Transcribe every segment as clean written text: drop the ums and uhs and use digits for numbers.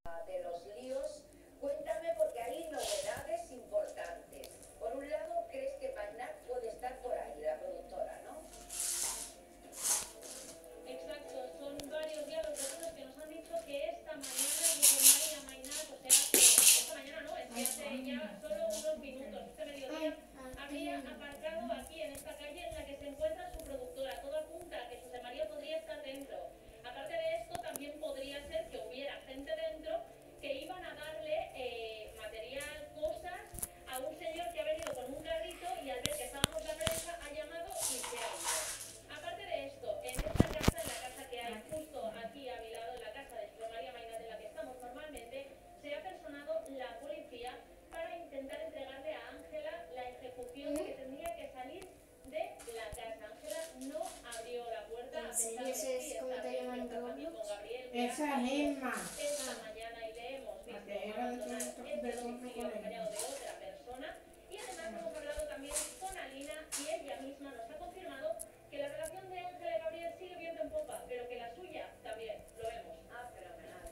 De los líos, cuéntame porque hay novedades importantes. Por un lado, crees que Maynard puede estar por ahí, la productora, ¿no? Exacto, son varios ya los vecinos que nos han dicho que esta mañana José María Maynard, o sea, esta mañana no, es que hace ya solo unos minutos, este mediodía, habría aparcado aquí en esta calle en la que se encuentra su productora. Todo apunta a que José María podría estar dentro. Aparte de esto, también podría ser que hubiera gente dentro que iban a darle material, cosas a un señor que ha venido con un carrito y al ver que estábamos la prensa ha llamado y se ha ido. Aparte de esto, en esta casa, en la casa que hay justo aquí a mi lado, en la casa de José María Maynard en la que estamos normalmente, se ha personado la policía para intentar entregarle a Ángela la ejecución que tendría que salir de la casa. Ángela no abrió la puerta a pesar de que sí, está bien, está también con Gabriel. Esa misma. Esta mañana y le hemos visto abandonar este domicilio acompañado de otra persona y además hemos hablado también con Alina y ella misma nos ha confirmado que la relación de Ángela y Gabriel sigue viento en popa, pero que la suya también, lo vemos. Ah, fenomenal.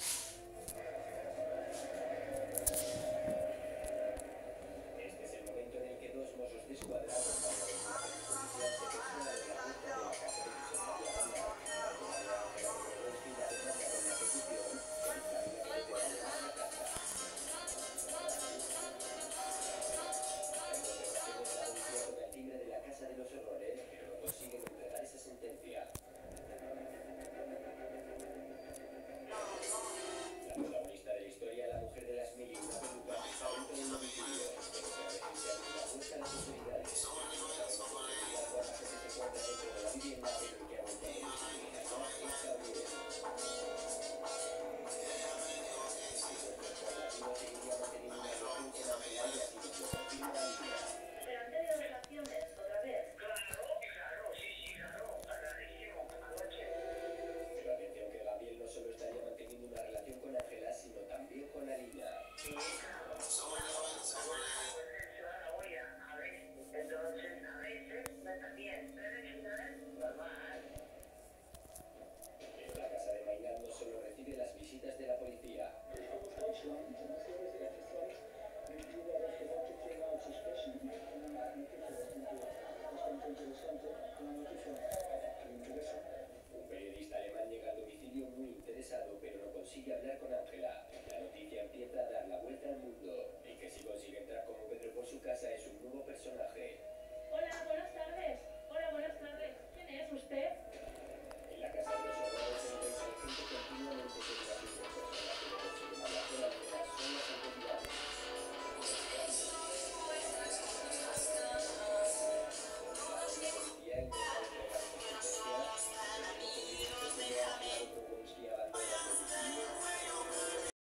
Este es el momento en el que dos Mossos d'Esquadra acompañados de una policía se personan en la puerta de la casa de José María Maynard. Los finales mandaron la ejecución en un camino que te lleva a la casa. En dos ocasiones la policía toca el timbre de la casa de los horrores, pero no consiguen entregar esa sentencia. La protagonista de la historia, la mujer de las mil y una pelucas, está dentro del domicilio, pero que a veces se abre la puerta a las autoridades. No sabemos en realidad cuánta gente se encuentra dentro de la vivienda, pero el que ha vuelto a domicilio es Gabriel. Si nuestro informativo seguiría manteniendo una relación con Ángela y así nos lo confirma Alina. Pero han tenido relaciones otra vez. Pero atención que Gabriel no solo estaría manteniendo una relación con Ángela, sino también con Alina. Pero la casa de Maynard no solo recibe las visitas de la policía. Un periodista alemán llega al domicilio muy interesado, pero no consigue hablar con Ángela. La noticia empieza a dar la vuelta al mundo. El que sí consigue entrar como Pedro por su casa es un nuevo personaje. Hola, buenas tardes. Hola, buenas tardes. ¿Quién es usted? En la casa de los horrores entra y sale gente continuamente sobre la